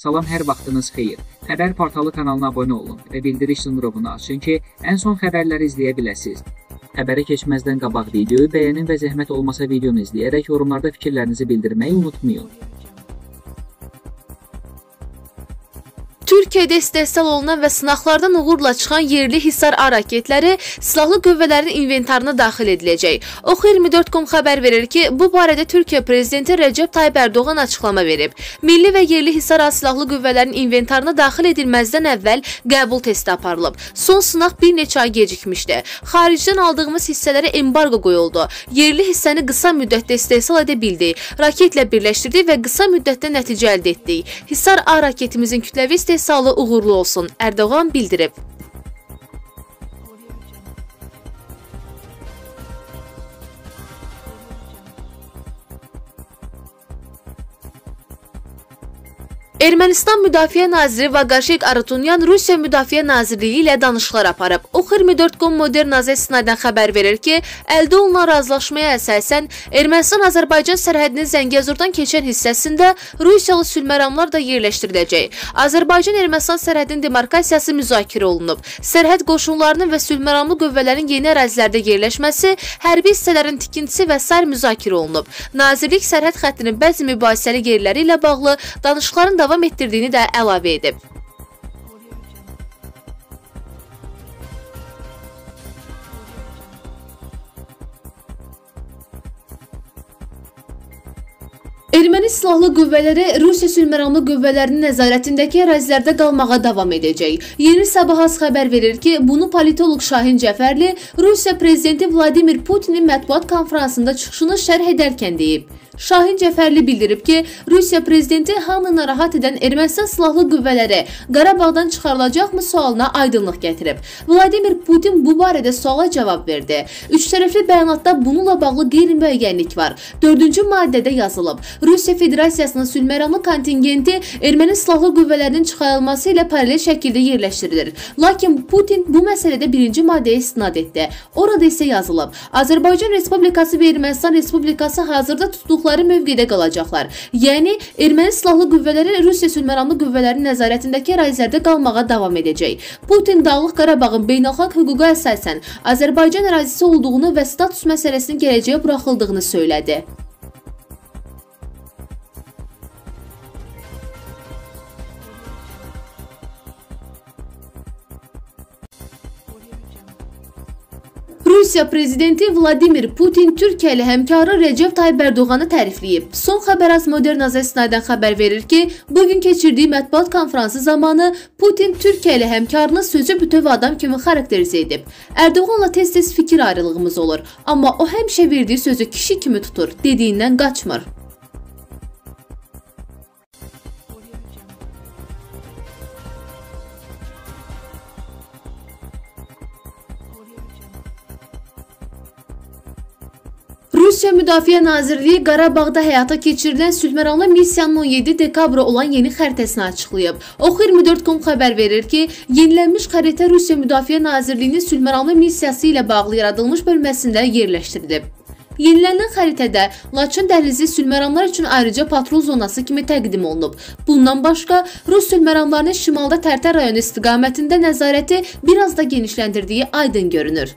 Salam, hər vaxtınız xeyir. Xəbər portalı kanalına abunə olun və bildiriş zınqrovunu açın ki, ən son xəbərləri izləyə biləsiniz. Xəbərə keçməzdən qabaq videoyu bəyənin və zəhmət olmasa videonu izləyərək yorumlarda fikirlərinizi bildirməyi unutmayın. Türkiyədə istehsal olunan və sınaqlardan uğurla çıxan yerli Hisar A raketləri silahlı qüvvələrin inventarına daxil ediləcək. Oxu24.com xəbər verir ki, bu barədə Türkiyə prezidenti Rəcəb Tayyip Ərdoğan açıqlama verib. Milli və yerli Hisar A silahlı qüvvələrin inventarına daxil edilməzdən əvvəl qəbul testi aparılıb. Son sınaq bir neçə ay gecikmişdi. Xaricdən aldığımız hissələrə embargo qoyuldu. Yerli hissəni qısa müddətdə istehsal edə bildik. Raketlə birləşdirdik və qısa müddətdə nəticə əldə etdik. Hisar A raketimizin kütləvi istehsalı uğurlu olsun, Ərdoğan bildirib. Ermənistan Müdafiə Naziri Vaqaşek Arutunyan Rusiya Müdafiə Nazirliyi ilə danışıqlar aparıb. Oxu24.com Modern AZ İstinaddən xəbər verir ki, əldə olunan razılaşmaya əsasən Ermənistan-Azərbaycan sərhədinin Zəngəzurdan keçən hissəsində Rusiyalı sülhməramlar da yerləşdiriləcək. Azərbaycan-Ermənistan sərhədinin demarkasiyası müzakirə olunub. Sərhəd qoşunlarının və sülhməramlı qüvvələrin yeni ərazilərdə yerləşməsi, hərbi hissələrin tikintisi və sair müzakirə olunub. Nazirlik sərhəd xəttinin bəzi mübahisəli yerləri ilə bağlı danışıqların davam etdirdiyini də əlavə edib. Erməni silahlı qüvvələri Rusiya sülhməramlı qüvvələrinin nəzarətindəki ərazilərdə qalmağa davam edəcək. Yeni Sabah az xəbər verir ki, bunu politoloq Şahin Cəfərli Rusiya prezidenti Vladimir Putinin mətbuat konfransında çıxışını şərh edərkən deyib. Şahin Cəfərli bildirib ki, Rusiya prezidenti hamını narahat edən Ermənistan silahlı qüvvələri Qarabağdan çıxarılacaqmı sualına aydınlıq gətirib. Vladimir Putin bu barədə suala cavab verdi. Üçtərəfli bəyanatda bununla bağlı qeyri-müəyyənlik var. 4-cü maddədə yazılıb. Rusiya Federasiyasının sülhməramlı kontingenti erməni silahlı qüvvələrinin çıxarılması ilə paralel şəkildə yerləşdirilir. Lakin Putin bu məsələdə 1-ci maddəyə istinad etdi. Orada isə yazılıb. Azərbaycan Respublikası və Ermənistan Respublikası hazırda tutduqları mövqedə qalacaqlar. Yəni, erməni silahlı qüvvələri Rusiya sülhməramlı qüvvələrinin nəzarətindəki ərazilərdə qalmağa davam edəcək. Putin Dağlıq Qarabağın beynəlxalq hüquqa əsasən Azərbaycan ərazisi olduğunu və status məsələsinin gələcəyə buraxıldığını söylədi. Rusiya prezidenti Vladimir Putin Türkiyə ilə həmkarı Rəcəb Tayyip Ərdoğanı tərifləyib. Son xəbər az Modern AZ İstinaddən xəbər verir ki, bugün keçirdiyi mətbuat konfransı zamanı Putin Türkiyə ilə həmkarını sözü bütöv adam kimi xarakterizə edib. Ərdoğanla tez-tez fikir ayrılığımız olur, amma o həmişə verdiyi sözü kişi kimi tutur, dediyindən qaçmır. Rusiya Müdafiə Nazirliyi Qarabağda həyata keçirilən sülhməramlı missiyanın 17 dekabra olan yeni xəritəsini açıqlayıb. Oxu24.com xəbər verir ki, yenilənmiş xəritə Rusiya Müdafiə Nazirliyinin sülhməramlı missiyası ilə bağlı yaradılmış bölməsində yerləşdirilib. Yenilənən xəritədə Laçın dəhlizi sülhməramlar üçün ayrıca patrul zonası kimi təqdim olunub. Bundan başqa, Rus sülhməramlarının şimalda Tərtər rayonu istiqamətində nəzarəti biraz da genişləndirdiyi aydın görünür.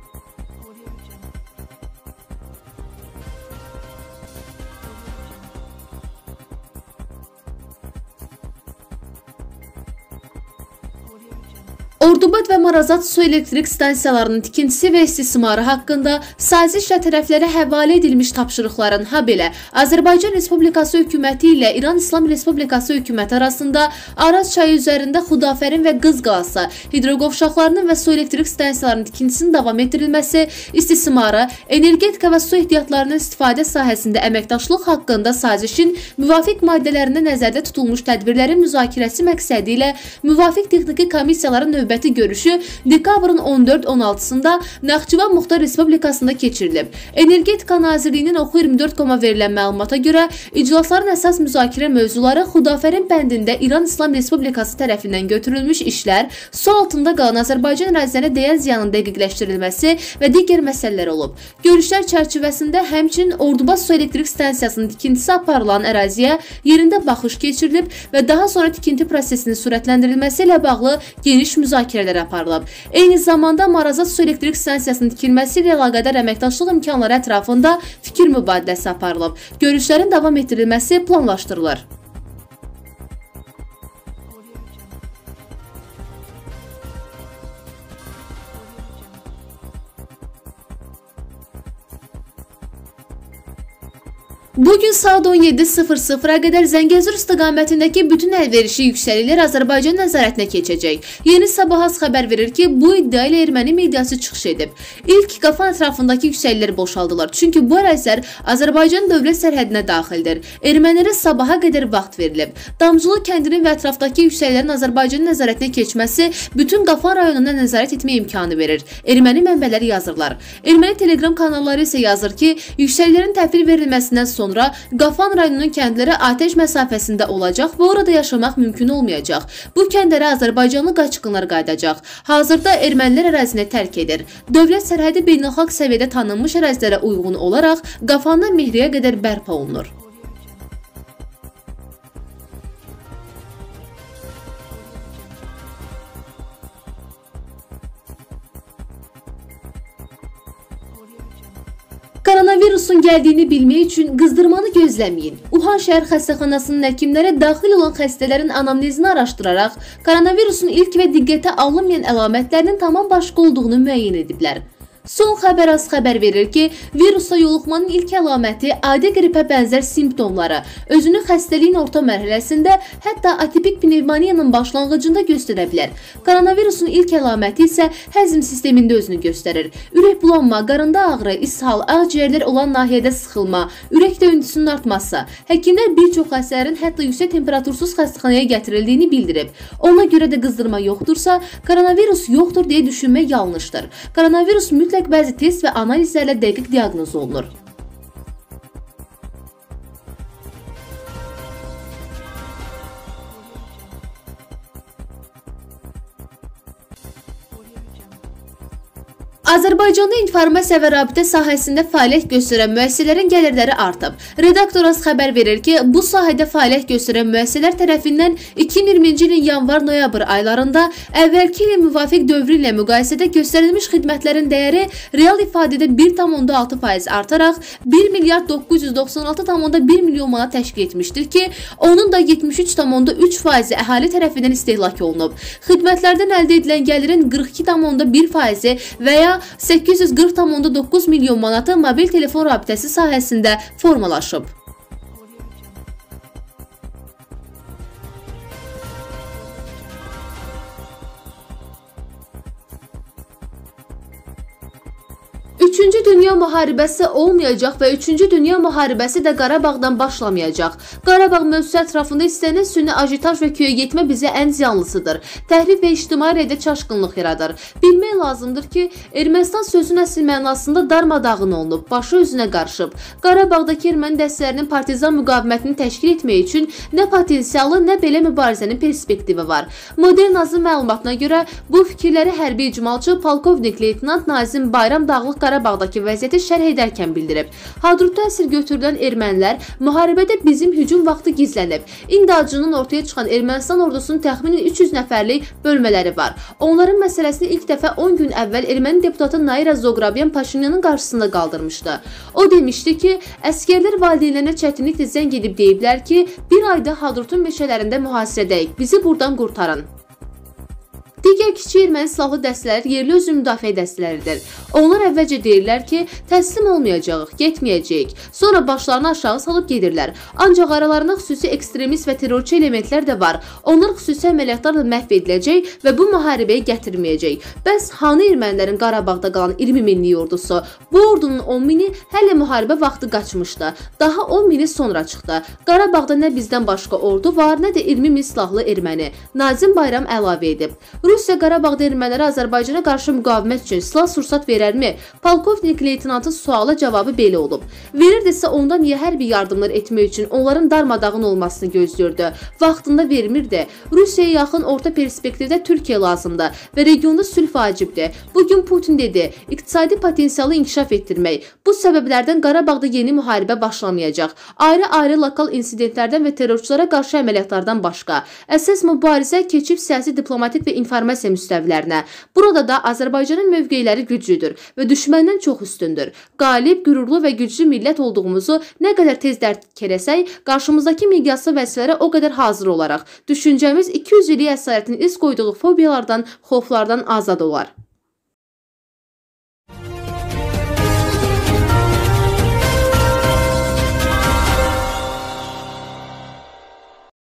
Ordubad və Marazat su elektrik stansiyalarının tikintisi və istismarı haqqında sazişlə tərəflərə həvalə edilmiş tapşırıqların habelə Azərbaycan Respublikası hökuməti ilə İran İslam Respublikası hökuməti arasında Araz çayı üzərində Xudafərin və Qız Qalası hidroqovşaqlarının və su elektrik stansiyalarının tikintisinin davam etdirilməsi, istismarı, energetika və su ehtiyatlarının istifadə sahəsində əməkdaşlıq haqqında sazişin müvafiq maddələrində nəzərdə tutulmuş tədbirlərin müzakirəsi məqsədi ilə müvafiq texniki komissiyaların növbəti növbəti görüşü dekabrın 14-16-sında Naxçıvan Muxtar Respublikasında keçirilib. Energetika Nazirliyinin Oxu24.com-a verilən məlumata görə iclasların əsas müzakirə mövzuları Xudafərin bəndində İran İslam Respublikası tərəfindən götürülmüş işlər, su altında qalan Azərbaycan ərazilərinə dəyən ziyanın dəqiqləşdirilməsi və digər məsələlər olub. Görüşlər çərçivəsində həmçinin Ordubad su elektrik stansiyasının tikintisi aparılan əraziyə yerində baxış keçirilib və daha sonra tikinti prosesinin sürətləndirilməsi ilə bağlı geniş müzakirələr aparılıb. Eyni zamanda Marazat su elektrik stansiyasının tikilməsi ilə əlaqədar əməkdaşlıq imkanları ətrafında fikir mübadiləsi aparılıb. Görüşlərin davam etdirilməsi planlaşdırılır. Bugün saat 17:00-a qədər Zəngəzur istiqamətindəki bütün əlverişli yüksəliklər Azərbaycan nəzarətinə keçəcək. Yeni Sabahas xəbər verir ki, bu iddia ilə erməni mediası çıxış edib. İlk Qafan ətrafındakı yüksəkliklər boşaldılar. Çünki bu ərazilər Azərbaycan dövlət sərhədinə daxildir. Ermənilərə sabaha qədər vaxt verilib. Damcılı kəndinin və ətrafdakı yüksəkliklərin Azərbaycan nəzarətinə keçməsi bütün Qafan rayonuna nəzarət etmə imkanı verir. Erməni mənbələri yazırlar. Erməni telegram kanalları isə yazır ki, yüksəkliklərin təhvil verilməsindən sonra Qafan rayonunun kəndləri atəş məsafəsində olacaq və orada yaşamaq mümkün olmayacaq. Bu kəndlərə Azərbaycanlı qaçqınlar qayıdacaq. Hazırda ermənilər ərazini tərk edir. Dövlət sərhədi beynəlxalq səviyyədə tanınmış ərazilərə uyğun olaraq Qafandan Mehriyə qədər bərpa olunur. Koronavirusun gəldiyini bilmək üçün qızdırmanı gözləməyin. Wuhan şəhər xəstəxanasının həkimləri daxil olan xəstələrin anamnezini araşdıraraq koronavirusun ilk və diqqətə alınmayan əlamətlərinin tamam başqa olduğunu müəyyən ediblər. Son xəbər az xəbər verir ki, virusla yoluxmanın ilk əlaməti adi qripə bənzər simptomları, özünü xəstəliyin orta mərhələsində, hətta atipik pnevmoniyanın başlanğıcında göstərə bilər. Koronavirusun ilk əlaməti isə həzm sistemində özünü göstərir. Ürək bulanma, qarında ağrı, ishal, ağciyərlər olan nahiyədə sıxılma, ürək döyüntüsünün artması. Həkimlər bir çox xəstələrin hətta yüksək temperatursuz xəstəxanaya gətirildiyini bildirib. Ona görə də qızdırma yoxdursa, koronavirus yoxdur deyə düşünmək yanlışdır. Koronavirus mütləq bəzi test və analizlərlə dəqiq diaqnoz olunur. Azərbaycanda informasiya və rabitə sahəsində fəaliyyət göstərən müəssisələrin gəlirləri artıb. Redaktor az xəbər verir ki, bu sahədə fəaliyyət göstərən müəssisələr tərəfindən 2020-ci ilin yanvar-noyabr aylarında əvvəlki ilin müvafiq dövrü ilə müqayisədə göstərilmiş xidmətlərin dəyəri real ifadədə 1,6% artaraq 1 milyard 996,1 milyon manat təşkil etmişdir ki, onun da 73,3% əhali tərəfindən istehlak olunub. Xidmətlərdən əldə edilən gəlirin 42,1% və ya 840,9 milyon manatı mobil telefon rabitəsi sahəsində formalaşıb. Üçüncü Dünya müharibəsi olmayacaq və Üçüncü Dünya müharibəsi də Qarabağdan başlamayacaq. Qarabağ mövzusu ətrafında istənilən sünni ajitaj və köyə getmə bizə ən ziyanlısıdır. Təhrif və ictimai rəydə çaşqınlıq yaradır. Bilmək lazımdır ki, Ermənistan sözün əsl mənasında darmadağın olunub, başı özünə qarışıb. Qarabağdakı erməni dəstələrinin partizan müqavimətini təşkil etmək üçün nə potensialı, nə belə mübarizənin perspektivi var. Modern Nazım məlumatına görə bu fikirləri hərbi icmalçı polkovnik leytenant Nazim Bayram Dağlıq Qarabağdakı vəziyyəti şərh edərkən bildirib. Hadrutda əsir götürülən ermənilər müharibədə bizim hücum vaxtı gizlənib. İndi acının ortaya çıxan Ermənistan ordusunun təxminən 300 nəfərlik bölmələri var. Onların məsələsini ilk dəfə 10 gün əvvəl erməni deputatı Naira Zoqrabyan Paşinyanın qarşısında qaldırmışdı. O demişdi ki, əskərlər valideynlərinə çətinliklə zəng edib deyiblər ki, bir ayda Hadrutun meşələrində mühasirədəyik, bizi buradan qurtarın. Digər kiçik erməni silahlı dəstələr yerli özünü müdafiə dəstələridir. Onlar əvvəlcə deyirlər ki, təslim olmayacağıq, getməyəcəyik. Sonra başlarını aşağı salıb gedirlər. Ancaq aralarında xüsusi ekstremist və terrorçu elementlər də var. Onlar xüsusi əməliyyatlarla məhv ediləcək və bu müharibəyə gətirməyəcək. Bəs hanı ermənilərin Qarabağda qalan 20 minlik ordusu? Bu ordunun 10 mini hələ müharibə vaxtı qaçmışdı. Daha 10 mini sonra çıxdı. Qarabağda nə bizdən başqa ordu var, nə də 20 min silahlı erməni. Nazim Bayram əlavə edib. Rusiya Qarabağda ermənilərə Azərbaycana qarşı müqavimət üçün silah-sursat verərmi? Polkovnik leytenantın suala cavabı belə olub. Verirdisə onda niyə hərbi yardımlar etmək üçün onların darmadağın olmasını gözlürdü? Vaxtında vermirdi. Rusiyaya yaxın orta perspektivdə Türkiyə lazımdır və regionda sülh vacibdir. Bugün Putin dedi, iqtisadi potensialı inkişaf etdirmək. Bu səbəblərdən Qarabağda yeni müharibə başlamayacaq. Ayrı-ayrı lokal insidentlərdən və terrorçulara qarşı əməliyyatlardan başqa. Əsas mübarizə keçib siyasi, diplomatik və informasiya müstəvilərinə. Burada da Azərbaycanın mövqeləri güclüdür və düşməndən çox üstündür. Qalib, qürurlu və güclü millət olduğumuzu nə qədər tez dərk eləsək, qarşımızdakı miqyaslı vəzifələrə o qədər hazır olaraq, düşüncəmiz 200 illik əsarətin iz qoyduğu fobiyalardan, xoflardan azad olar.